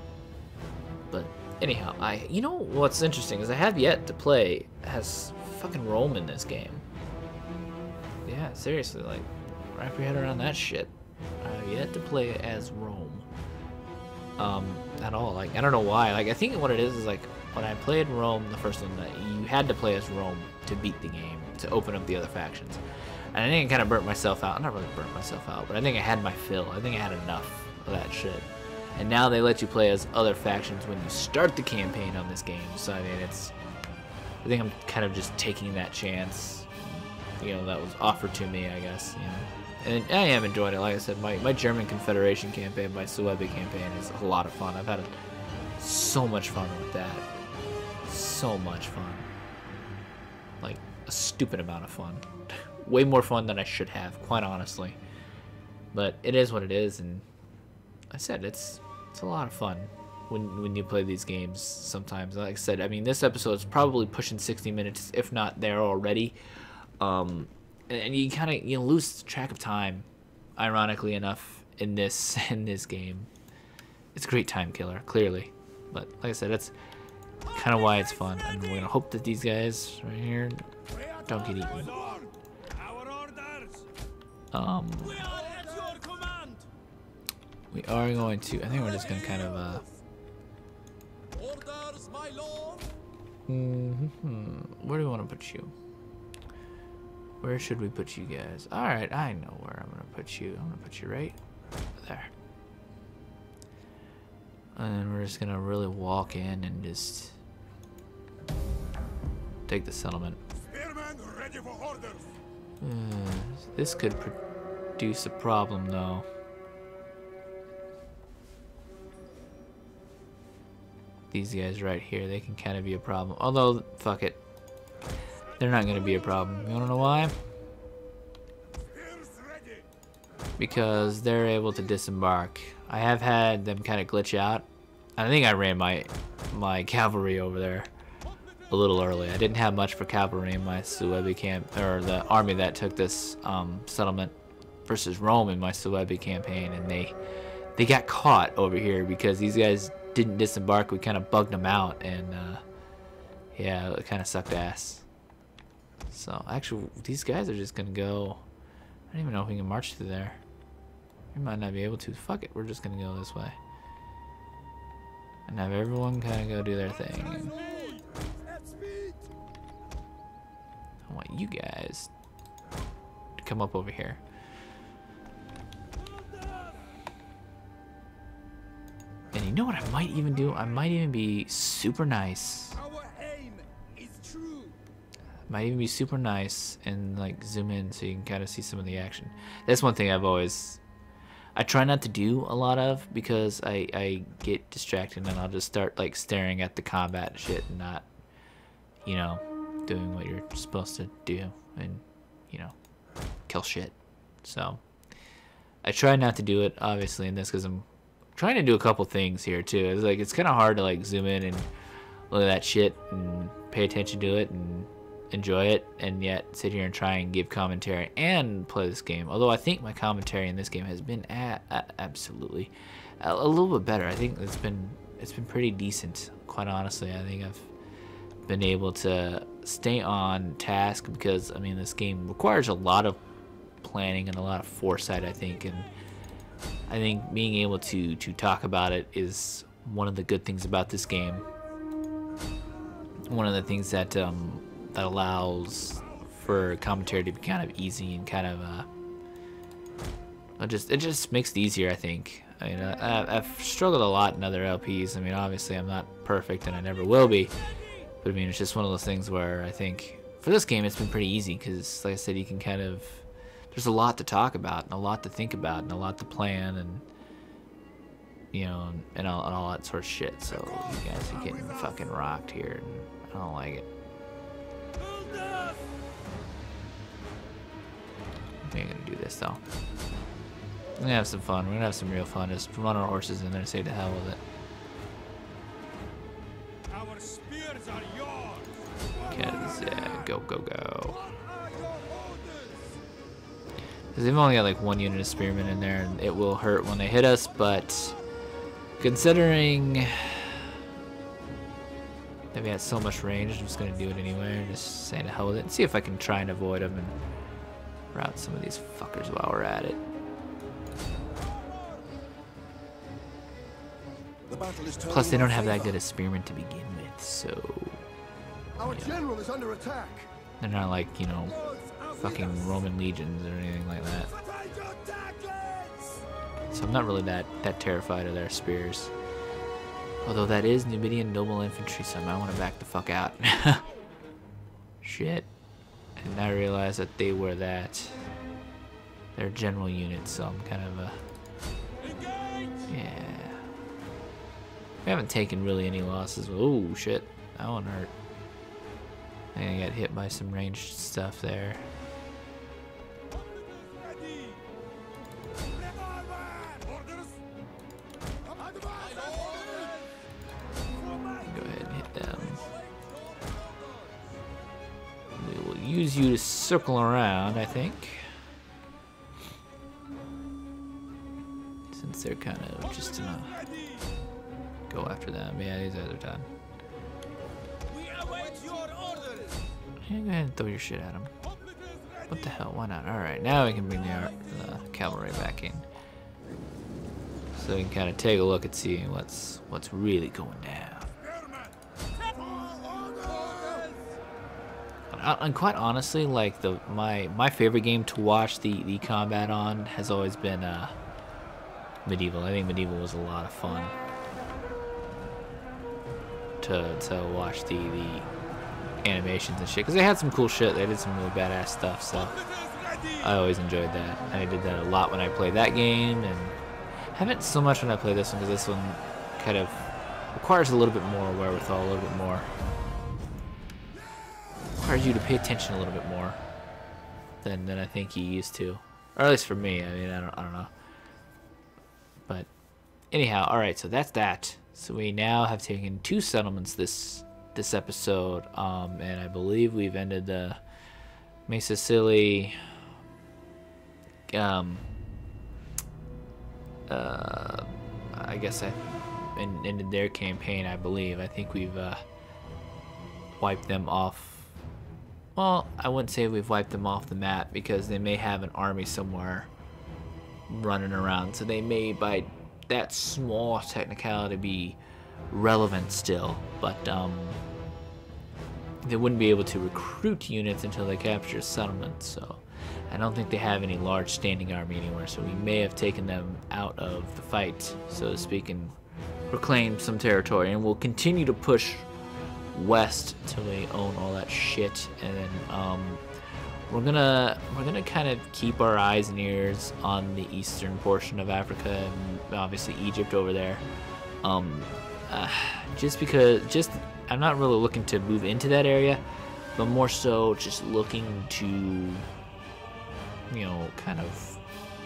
But anyhow, I you know what's interesting is I have yet to play as fucking Rome in this game. Yeah, seriously, like wrap your head around that shit. I have yet to play as Rome. Um, at all. Like I don't know why. Like I think what it is is like when I played Rome, the first one, that you had to play as Rome to beat the game, to open up the other factions. And I think I kind of burnt myself out. Not really burnt myself out, but I think I had my fill. I think I had enough of that shit. And now they let you play as other factions when you start the campaign on this game. So I mean, it's. I think I'm kind of just taking that chance. You know, that was offered to me, I guess. You know. And I am enjoying it. Like I said, my, my German Confederation campaign, my Suebi campaign is a lot of fun. I've had a, so much fun with that. So much fun. Like, a stupid amount of fun. Way more fun than I should have, quite honestly. But it is what it is, and I said, it's it's a lot of fun when, when you play these games sometimes. Like I said, I mean, this episode is probably pushing sixty minutes, if not there already. Um... And you kind of you know, lose track of time, ironically enough, in this in this game. It's a great time killer, clearly. But like I said, that's kind of why it's fun. And we're gonna hope that these guys right here don't get eaten. Um, we are going to. I think we're just gonna kind of. Uh, mm-hmm. Where do we want to put you? Where should we put you guys? Alright, I know where I'm gonna put you. I'm gonna put you right there. And then we're just gonna really walk in and just take the settlement. Ready for orders. Uh, this could produce a problem though. These guys right here, they can kind of be a problem. Although, fuck it. They're not going to be a problem. You want to know why? Because they're able to disembark. I have had them kind of glitch out. I think I ran my my cavalry over there a little early. I didn't have much for cavalry in my Suebi camp, or the army that took this um, settlement versus Rome in my Suebi campaign, and they they got caught over here because these guys didn't disembark. We kind of bugged them out, and uh, yeah, it kind of sucked ass. So, actually, these guys are just gonna go. I don't even know if we can march through there. We might not be able to. Fuck it, we're just gonna go this way. And have everyone kind of go do their thing. I want you guys to come up over here. And you know what I might even do? I might even be super nice. Might even be super nice and like zoom in so you can kind of see some of the action. That's one thing I've always I try not to do a lot of because I, I get distracted and I'll just start like staring at the combat and shit and not, you know, doing what you're supposed to do and, you know, kill shit. So I try not to do it obviously in this because I'm trying to do a couple things here too. It's like it's kind of hard to like zoom in and look at that shit and pay attention to it and enjoy it and yet sit here and try and give commentary and play this game. Although I think my commentary in this game has been a a absolutely a, a little bit better. I think it's been it's been pretty decent, quite honestly. I think I've been able to stay on task because I mean this game requires a lot of planning and a lot of foresight, I think, and I think being able to to talk about it is one of the good things about this game. One of the things that um that allows for commentary to be kind of easy and kind of uh, it just it just makes it easier, I think. I mean, I, I've struggled a lot in other L Ps. I mean, obviously I'm not perfect and I never will be, but I mean it's just one of those things where I think for this game, it's been pretty easy because, like I said, you can kind of, there's a lot to talk about and a lot to think about and a lot to plan and, you know, and, and, all, and all that sort of shit. So you guys are getting fucking rocked here, and I don't like it. We ain't gonna do this though. We're gonna have some fun. We're gonna have some real fun. Just run our horses in there and say to hell with it. Our spears are yours. Cause uh, go go go. Cause they've only got like one unit of spearmen in there, and it will hurt when they hit us. But considering that we had so much range, I'm just gonna do it anyway. And just say to hell with it. And see if I can try and avoid them and rout some of these fuckers while we're at it. The battle is Plus, they turning don't in have that favor. good a spearmen to begin with, so Our general is under attack. they're not like, you know, fucking Roman legions or anything like that. So I'm not really that that terrified of their spears. Although that is Numidian noble infantry, so I might want to back the fuck out. Shit. And I realized that they were that. They're general units, so I'm kind of a... Yeah. We haven't taken really any losses. Oh shit. That one hurt. I think I got hit by some ranged stuff there. Go ahead and hit them. We will use you to circle around, I think. Since they're kind of just gonna go after them. Yeah, these guys are done. Yeah, go ahead and throw your shit at them. What the hell? Why not? Alright, now we can bring the, uh, the cavalry back in. So we can kind of take a look and see what's what's really going down. And, and quite honestly, like the my my favorite game to watch the the combat on has always been uh, Medieval. I think Medieval was a lot of fun to to watch the the animations and shit, because they had some cool shit. They did some really badass stuff, so I always enjoyed that. I did that a lot when I played that game, and haven't so much when I play this one, because this one kind of requires a little bit more wherewithal, a little bit more. Requires you to pay attention a little bit more than than I think you used to, or at least for me. I mean, I don't I don't know. But anyhow, all right. So that's that. So we now have taken two settlements this this episode, um, and I believe we've ended the Mesa Silly. Um, uh, I guess I ended their campaign. I believe. I think we've uh, wiped them off. Well, I wouldn't say we've wiped them off the map, because they may have an army somewhere running around, so they may, by that small technicality, be relevant still, but um, they wouldn't be able to recruit units until they capture settlements, so I don't think they have any large standing army anywhere, so we may have taken them out of the fight, so to speak, and reclaimed some territory, and we'll continue to push west till we own all that shit, and then um, we're gonna we're gonna kind of keep our eyes and ears on the eastern portion of Africa, and obviously Egypt over there. Um, uh, just because, just I'm not really looking to move into that area, but more so just looking to, you know, kind of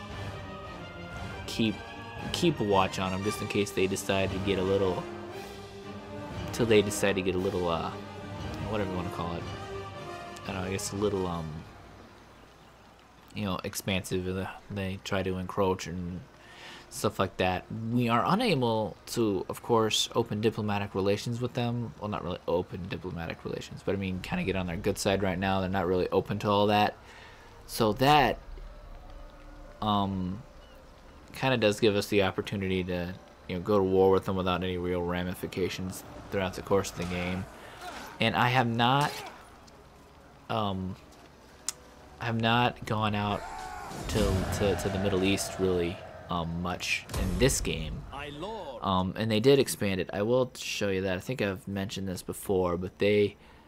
keep keep a watch on them, just in case they decide to get a little. Till they decide to get a little, uh, whatever you want to call it. I don't know, I guess a little, um, you know, expansive. They try to encroach and stuff like that. We are unable to, of course, open diplomatic relations with them. Well, not really open diplomatic relations, but I mean, kind of get on their good side right now. They're not really open to all that. So that, um, kind of does give us the opportunity to, you know, go to war with them without any real ramifications throughout the course of the game. And I have not um I have not gone out to to, to the Middle East really um much in this game. Um and they did expand it. I will show you that. I think I've mentioned this before, but they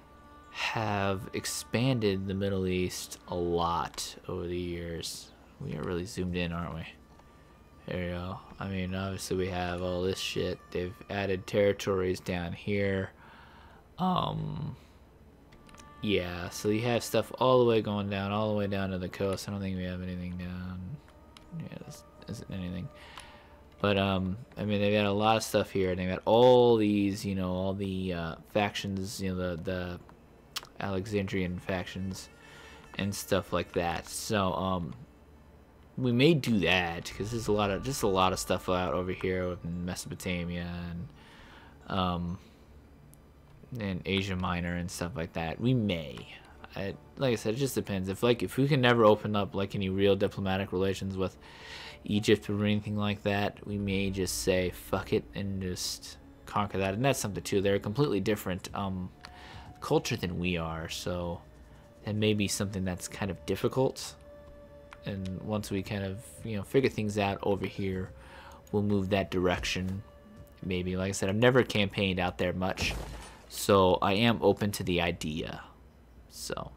have expanded the Middle East a lot over the years. We are really zoomed in, aren't we? There you go. I mean, obviously we have all this shit. They've added territories down here. Um, yeah, so you have stuff all the way going down, all the way down to the coast. I don't think we have anything down. Yeah, this isn't anything. But, um, I mean, they've got a lot of stuff here. And they've got all these, you know, all the uh, factions, you know, the, the Alexandrian factions and stuff like that. So, um, we may do that because there's a lot of, just a lot of stuff out over here in Mesopotamia and, um, and Asia Minor and stuff like that. We may. I, like I said, it just depends. If like if we can never open up like any real diplomatic relations with Egypt or anything like that, we may just say fuck it and just conquer that. And that's something too. They're a completely different um, culture than we are, so that may be something that's kind of difficult. And once we kind of you know figure things out over here, we'll move that direction. Maybe, like I said, I've never campaigned out there much. So I am open to the idea. So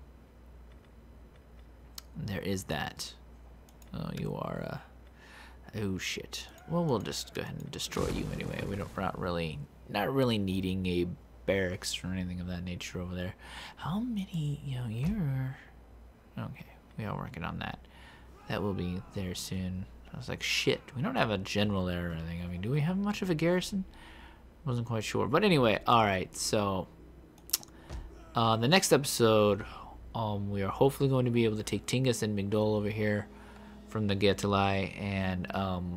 there is that. Oh, you are. Uh, oh shit. Well, we'll just go ahead and destroy you anyway. We don't we're not really not really needing a barracks or anything of that nature over there. How many? You know, you're okay. We are working on that. That will be there soon. I was like, shit. We don't have a general there or anything. I mean, do we have much of a garrison? Wasn't quite sure, but anyway, all right. So, uh, the next episode, um, we are hopefully going to be able to take Tingis and Migdol over here from the Getalai, and um,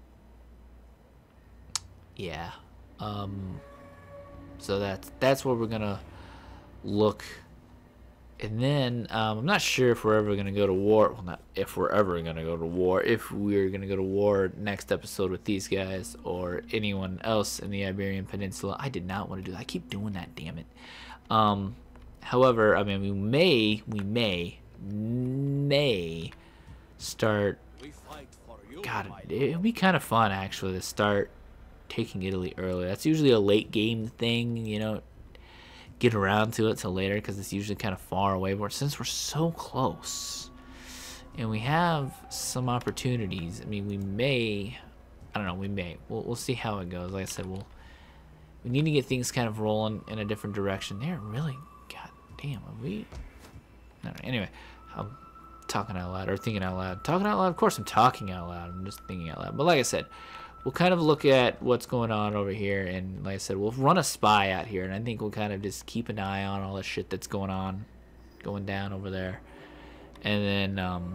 yeah, um, so that's that's where we're gonna look, and then um, I'm not sure if we're ever gonna go to war. Well, not if we're ever gonna go to war. If we're gonna go to war next episode with these guys or anyone else in the Iberian Peninsula. I did not want to do that. I keep doing that. Damn it. Um, however, I mean, we may, we may, may start. We fight for you, God, my it would be kind of fun actually to start taking Italy early. That's usually a late game thing, you know. Get around to it till later because it's usually kind of far away. But since we're so close and we have some opportunities, I mean, we may, I don't know, we may. We'll, we'll see how it goes. Like I said, we'll we need to get things kind of rolling in a different direction. They're really, god damn, are we? I don't know. Anyway, I'm talking out loud or thinking out loud. Talking out loud. Of course, I'm talking out loud. I'm just thinking out loud. But like I said, we'll kind of look at what's going on over here, and like I said, we'll run a spy out here, and I think we'll kind of just keep an eye on all the shit that's going on, going down over there. And then, um,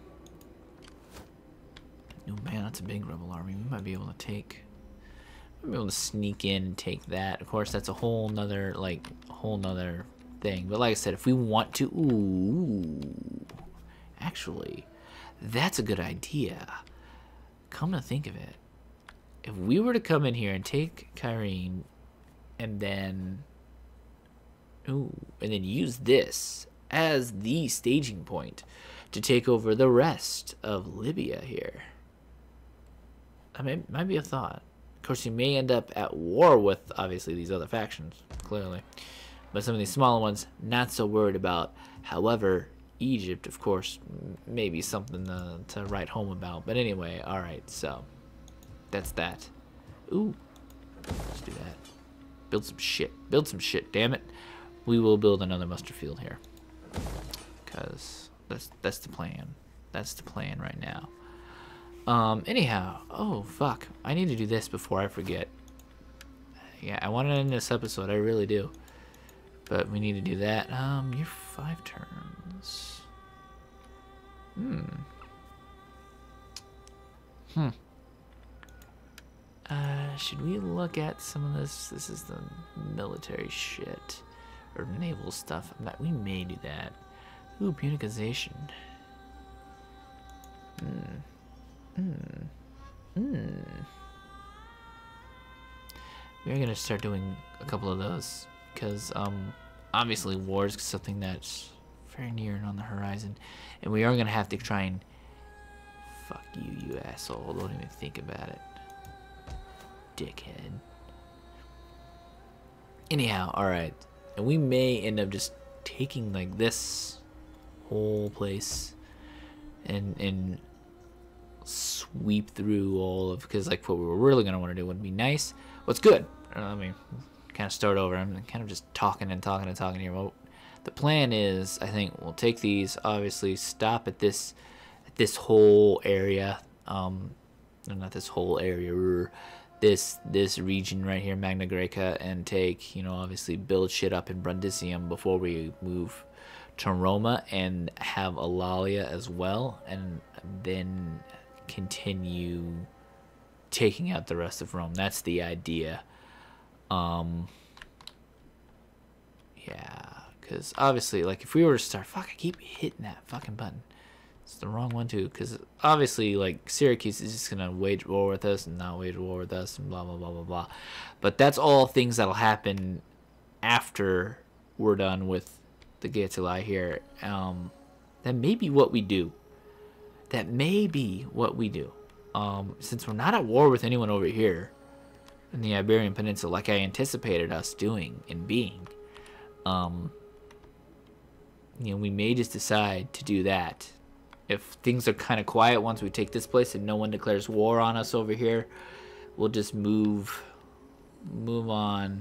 oh man, that's a big rebel army. We might be able to take, we might be able to sneak in and take that. Of course, that's a whole nother, like, a whole nother thing. But like I said, if we want to, ooh, actually, that's a good idea. Come to think of it. If we were to come in here and take Kyrene and then ooh, and then use this as the staging point to take over the rest of Libya here. I mean, it might be a thought. Of course, you may end up at war with, obviously, these other factions, clearly. But some of these smaller ones, not so worried about. However, Egypt, of course, may be something to, to write home about. But anyway, alright, so that's that. Ooh, let's do that. Build some shit. Build some shit, damn it. We will build another muster field here. Because that's, that's the plan. That's the plan right now. Um, anyhow, oh, fuck. I need to do this before I forget. Yeah, I want to end this episode. I really do. But we need to do that. Um, you're five turns. Hmm. Hmm. Uh, should we look at some of this? This is the military shit. Or naval stuff. Not, we may do that. Ooh, punicization. Hmm. Hmm. Hmm. We're gonna start doing a couple of those. Because, um, obviously war is something that's very near and on the horizon. And we are going to have to try and... Fuck you, you asshole. Don't even think about it. Dickhead. Anyhow, alright. And we may end up just taking like this whole place and and sweep through all of, because like what we were really gonna want to do would be nice. What's good? Uh, let me kind of start over. I'm kind of just talking and talking and talking here. Well, the plan is, I think we'll take these, obviously stop at this at this whole area, um not this whole area, this this region right here, Magna Greca, and take, you know, obviously build shit up in Brundisium before we move to Roma, and have Eulalia as well, and then continue taking out the rest of Rome. That's the idea. Um yeah, because obviously, like, if we were to start, fuck, I keep hitting that fucking button. It's the wrong one too, because obviously, like, Syracuse is just gonna wage war with us and not wage war with us and blah blah blah blah blah. But that's all things that'll happen after we're done with the Gaetuli here. Um, that may be what we do. That may be what we do. Um, since we're not at war with anyone over here in the Iberian Peninsula, like I anticipated us doing and being, um, you know, we may just decide to do that. If things are kind of quiet once we take this place and no one declares war on us over here, we'll just move move on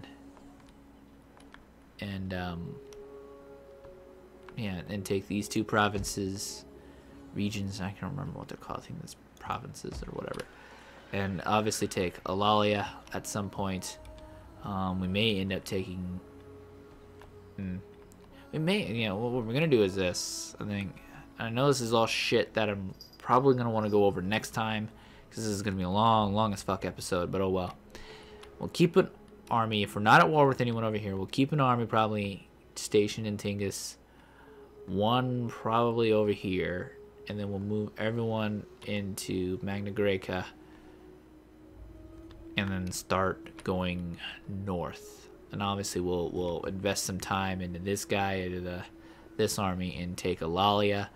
and um yeah, and take these two provinces, regions, I can't remember what they're called, I think it's provinces or whatever, and obviously take Eulalia at some point. Um, we may end up taking hmm, we may, you know, what we're gonna do is this, I think. I know this is all shit that I'm probably going to want to go over next time, because this is going to be a long, long as fuck episode, but oh well. We'll keep an army, if we're not at war with anyone over here, we'll keep an army probably stationed in Tingis, one probably over here, and then we'll move everyone into Magna Greca, and then start going north. And obviously we'll, we'll invest some time into this guy, into the, this army, and take Eulalia.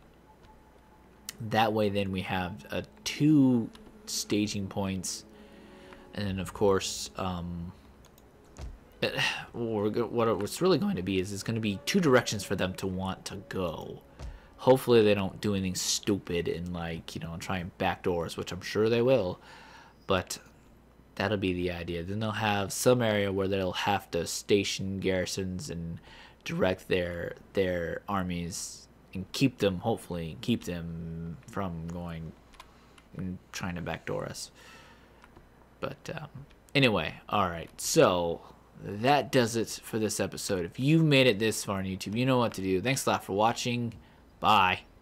That way then we have uh, two staging points, and then of course um, it, what what's really going to be is it's going to be two directions for them to want to go. Hopefully they don't do anything stupid and, like, you know, try and backdoor us, which I'm sure they will, but that'll be the idea. Then they'll have some area where they'll have to station garrisons and direct their their armies and keep them, hopefully keep them from going and trying to backdoor us. But um, anyway, all right, so that does it for this episode. If you've made it this far on YouTube, you know what to do. Thanks a lot for watching. Bye.